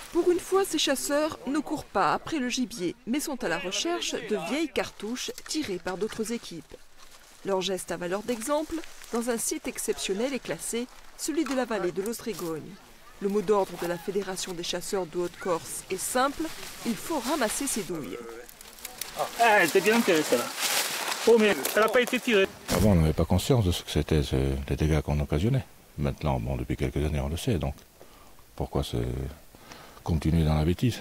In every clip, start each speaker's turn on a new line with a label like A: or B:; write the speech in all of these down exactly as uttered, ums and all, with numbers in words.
A: Pour une fois, ces chasseurs ne courent pas après le gibier, mais sont à la recherche de vieilles cartouches tirées par d'autres équipes. Leur geste a valeur d'exemple dans un site exceptionnel et classé, celui de la vallée de l'Ostrigogne. Le mot d'ordre de la Fédération des chasseurs de Haute-Corse est simple, il faut ramasser ces douilles.
B: Ah, elle était bien enterrée celle-là. Oh mais elle n'a pas été tirée.
C: Avant on n'avait pas conscience de ce que c'était, les dégâts qu'on occasionnait. Maintenant, bon, depuis quelques années on le sait, donc pourquoi se continuer dans la bêtise?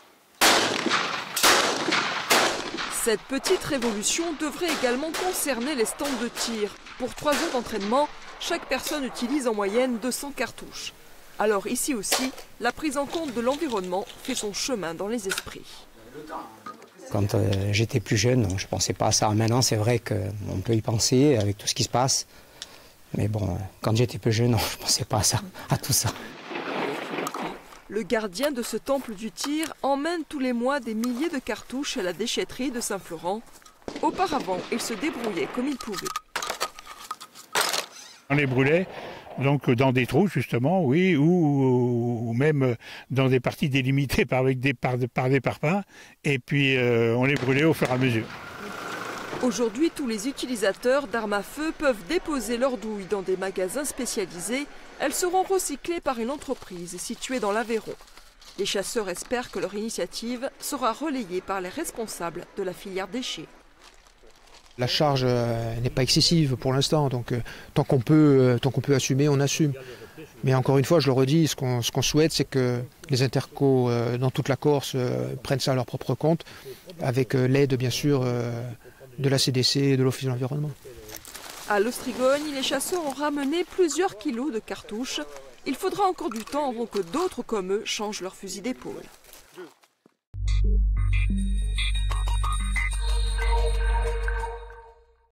A: Cette petite révolution devrait également concerner les stands de tir. Pour trois jours d'entraînement, chaque personne utilise en moyenne deux cents cartouches. Alors ici aussi, la prise en compte de l'environnement fait son chemin dans les esprits.
D: Quand euh, j'étais plus jeune, je ne pensais pas à ça. Maintenant, c'est vrai qu'on peut y penser avec tout ce qui se passe. Mais bon, quand j'étais plus jeune, je ne pensais pas à ça, à tout ça.
A: Le gardien de ce temple du tir emmène tous les mois des milliers de cartouches à la déchetterie de Saint-Florent. Auparavant, il se débrouillait comme il pouvait.
B: On les brûlait donc dans des trous justement, oui, ou, ou même dans des parties délimitées par, avec des, par, par des parpaings, et puis euh, on les brûlait au fur et à mesure.
A: Aujourd'hui, tous les utilisateurs d'armes à feu peuvent déposer leurs douilles dans des magasins spécialisés. Elles seront recyclées par une entreprise située dans l'Aveyron. Les chasseurs espèrent que leur initiative sera relayée par les responsables de la filière déchets.
E: La charge euh, n'est pas excessive pour l'instant, donc euh, tant qu'on peut, euh, tant qu'on peut assumer, on assume. Mais encore une fois, je le redis, ce qu'on ce qu'on souhaite, c'est que les intercos euh, dans toute la Corse euh, prennent ça à leur propre compte, avec euh, l'aide bien sûr euh, de la C D C et de l'Office de l'environnement.
A: À l'Ostrigogne, les chasseurs ont ramené plusieurs kilos de cartouches. Il faudra encore du temps avant que d'autres comme eux changent leur fusil d'épaule.